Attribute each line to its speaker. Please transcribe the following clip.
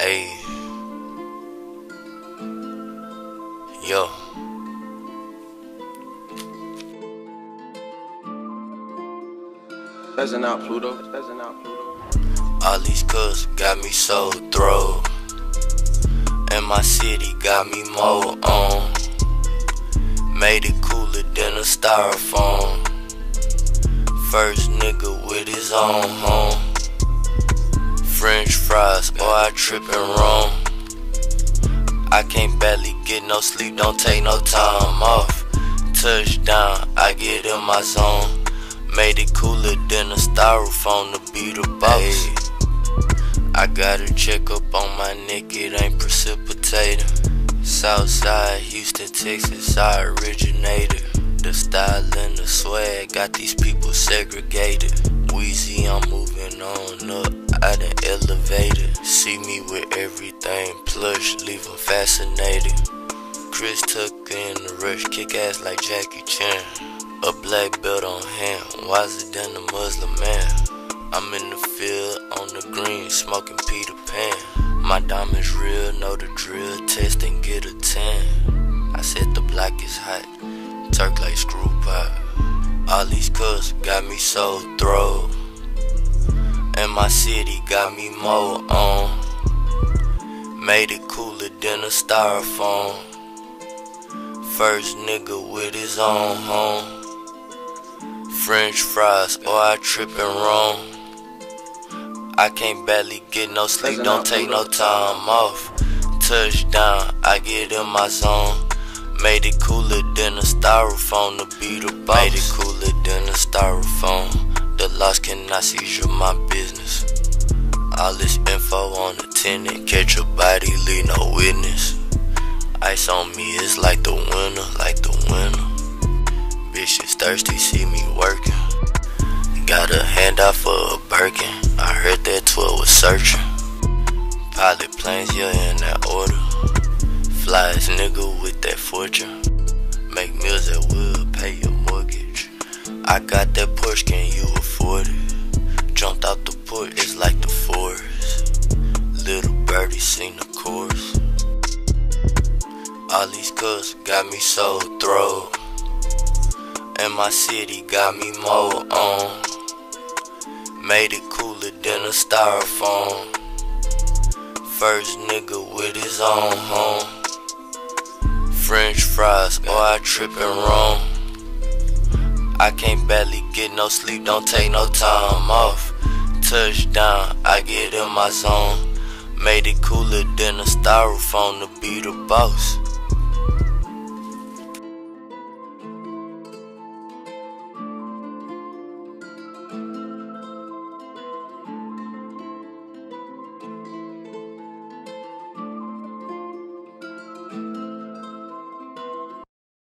Speaker 1: Ayy, yo.
Speaker 2: Pheasant out, Pluto. Pheasant out, Pluto.
Speaker 1: All these cuz got me so throw, and my city got me more on. Made it cooler than a styrofoam. First nigga with his own home. French fries, or I trip and roam. I can't barely get no sleep, don't take no time off. Touchdown, I get in my zone. Made it cooler than a styrofoam to be the boss. I gotta check up on my neck, it ain't precipitating. Southside, Houston, Texas, I originated. The style and the swag got these people segregated. Weezy, I'm moving on up, I done elevated. See me with everything plush, leave 'em fascinated. Chris Tucker in the rush, kick ass like Jackie Chan. A black belt on hand, wiser than a Muslim man. I'm in the field, on the green, smoking Peter Pan. My diamonds real, know the drill, test and get a 10. I said the block is hot, Turk like screw pop. All these cuz got me so throw, and my city got me more on. Made it cooler than a styrofoam. First nigga with his own home. French fries, or I trip and roam. I can't barely get no sleep, don't take no time off. Touchdown, I get in my zone. Made it cooler than a styrofoam to be the boss. Made it cooler than a styrofoam. The loss cannot seizure my business. All this info on the tenant, catch a body, leave no witness. Ice on me, it's like the winter, like the winter. Bitches thirsty, see me working. Got a handout for a Birkin. I heard that 12 was searching. Pilot planes, yeah, in that order. Flyest nigga with that fortune. Make meals that will pay your mortgage. I got that Porsche, can you afford it? Jumped out the porch, it's like the forest. Little birdie sing the chorus. All these cuz got me so throw, and my city got me more on. Made it cooler than a styrofoam. First nigga with his own home. French fries, or I trip and roam. I can't barely get no sleep, don't take no time off. Touchdown, I get in my zone. Made it cooler than a styrofoam to be the boss.